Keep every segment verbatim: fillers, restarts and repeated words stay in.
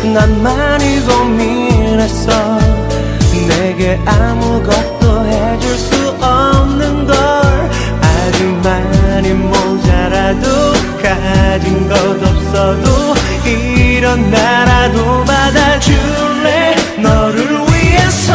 난 많이 고민했어. 내게 아무것도 해줄 수 없는 걸. 아주 많이 모자라도 가진 것 없어도 이런 나라도 받아줄래. 너를 위해서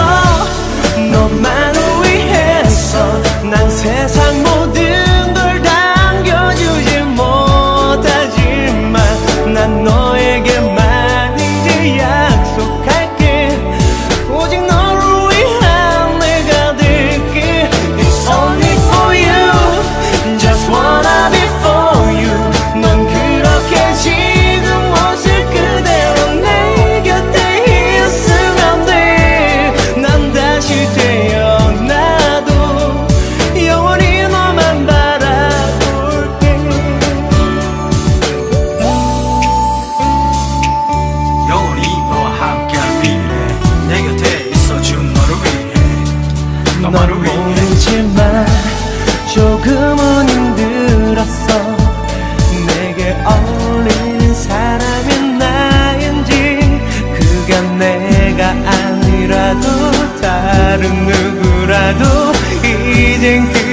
너만을 위해서 난 세상 모든 걸 당겨주지 못하지만 난 너에게만 이제 약속할게. 오직 너를 위한 내가 될게. It's only for you, just wanna be for you. 넌 그렇게 지금 모습 그대로 내 곁에 있으면 돼. 난 다시 태어나도 영원히 너만 바라볼게. 영원히 너와 함께할 미래 내 곁에 있어준 너를 위해. 넌 너만을 위해. 모르지만 조금은 힘들었어. 내게 어울리는 사람이 나인지 그가 내가 아니라도 다른 누구라도 이젠 그